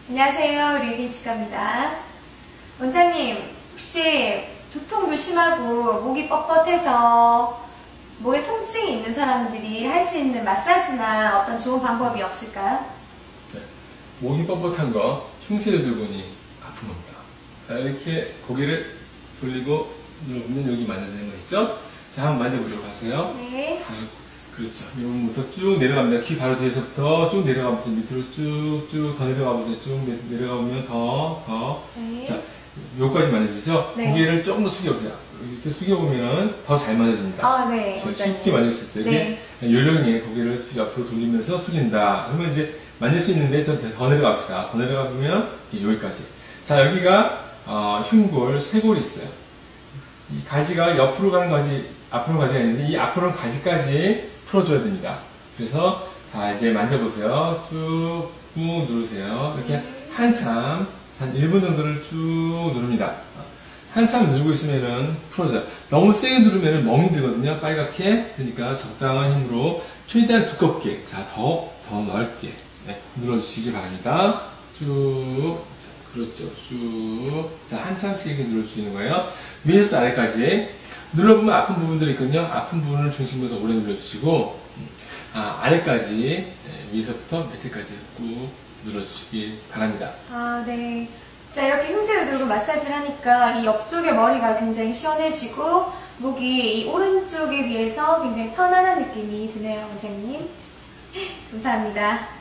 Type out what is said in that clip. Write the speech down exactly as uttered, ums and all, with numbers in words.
안녕하세요, 류빈 치과입니다. 원장님, 혹시 두통도 심하고 목이 뻣뻣해서 목에 통증이 있는 사람들이 할 수 있는 마사지나 어떤 좋은 방법이 없을까요? 네. 목이 뻣뻣한 거, 흉쇄 요들근이 아픈 겁니다. 자, 이렇게 고개를 돌리고 눌러보면 여기 만져지는 거 있죠? 자, 한번 만져보도록 하세요. 네. 자, 그렇죠. 여기부터 쭉 내려갑니다. 귀 바로 뒤에서부터 쭉 내려가면서 밑으로 쭉쭉 더 내려가면서 쭉 내려가면 더, 더. 네. 자, 여기까지 만져지죠? 네. 고개를 조금 더 숙여보세요. 이렇게 숙여보면 더 잘 만져집니다. 아, 네. 쉽게 만질 수 있어요. 네. 요령에 고개를 옆으로 돌리면서 숙인다. 그러면 이제 만질 수 있는데 좀 더 내려갑시다. 더 내려가보면 여기까지. 자, 여기가 어, 흉골, 쇄골이 있어요. 이 가지가 옆으로 가는 가지, 앞으로 가지가 있는데 이 앞으로 가는 가지까지 풀어줘야 됩니다. 그래서 자, 이제 만져보세요. 쭉 꾹 누르세요. 이렇게 한참 한 일 분 정도를 쭉 누릅니다. 한참 누르고 있으면은 풀어져요. 너무 세게 누르면은 멍이 들거든요. 빨갛게. 그러니까 적당한 힘으로 최대한 두껍게, 자, 더, 더 넓게 네, 눌러주시기 바랍니다. 쭉, 자, 그렇죠. 쭉. 자, 한참씩 이렇게 눌러주시는 거예요. 위에서부터 아래까지. 눌러보면 아픈 부분들이 있거든요. 아픈 부분을 중심으로 더 오래 눌러주시고, 아, 아래까지, 네, 위에서부터 밑에까지 꾹 눌러주시기 바랍니다. 아, 네. 자, 이렇게 흉쇄요들근 마사지를 하니까 이 옆쪽의 머리가 굉장히 시원해지고 목이 이 오른쪽에 비해서 굉장히 편안한 느낌이 드네요, 원장님. 감사합니다.